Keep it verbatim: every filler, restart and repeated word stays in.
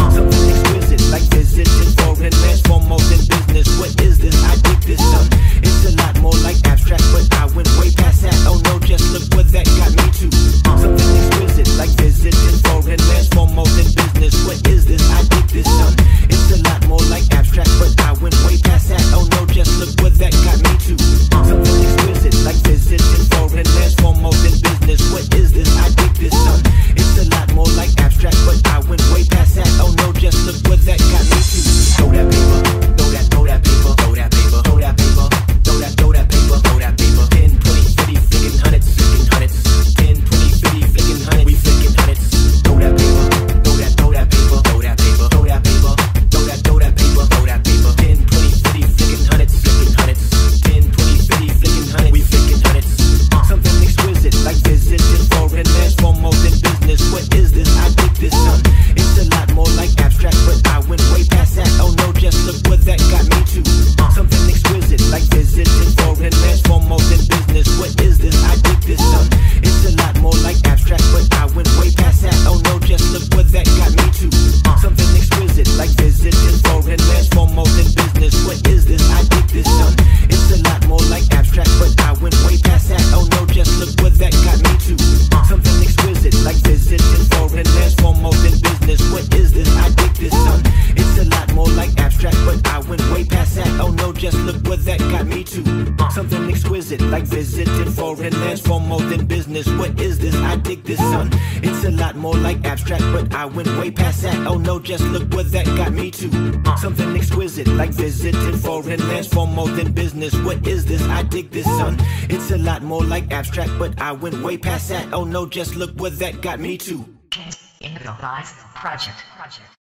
Something exquisite, like visiting foreign lands for more than business. What is this? I dig this, son. It's a lot more like abstract, but I went way past that. Oh no, just look what that got me to. Something exquisite, like visiting foreign lands for more than business. What is this? I dig this, son. It's a lot more like abstract, but I went way past that. Oh no, just look what that got me to. Something exquisite, like visiting foreign lands for more than business. What is this? I dig this, son. It's a lot more like abstract, but I went way past that. Oh no, just look what that got me to. Throw that paper, throw that, throw that paper, throw that paper, throw that paper, throw that, throw that paper, throw that paper. ten, twenty, fifty, flicking hundreds, flicking hundreds. ten, twenty, fifty, flicking hundreds, we flicking hundreds. Throw that paper, throw that, throw that paper, throw that paper, throw that paper, throw that, throw that paper, throw that paper. ten, twenty, fifty, flicking hundreds, flicking hundreds. ten, twenty, fifty, flicking hundreds, we flicking hundreds. Something exquisite, like visiting foreign lands for more than business. What is this? I dig this, son. It's a lot more like abstract, but I went way past that. Oh no, just look what that got me to. Something exquisite, like visiting foreign lands for more than business. What is this? I dig this, son. It's a lot more like abstract, but I went way past that. Oh no, just look what that got me to. Something exquisite, like visiting foreign lands for more than business. What is this? I dig this, son. It's a lot more like abstract, but I went way past that. Oh no, just look what that got me to. Something exquisite, like visiting foreign lands for more than business. What is this? I dig this, son. It's a lot more like abstract, but I went way past that. Oh no, just look what that got me to. Something exquisite, like visiting foreign lands for more than business. What is this? I dig this, son. It's a lot more like abstract, but I went way past that. Oh no, just look what that got me to. Something exquisite, like visiting foreign lands for more than business. What is this? I dig this, son. It's a lot more like abstract, but I went way past that. Oh no, just look what that got me to. Improvised Project. Project.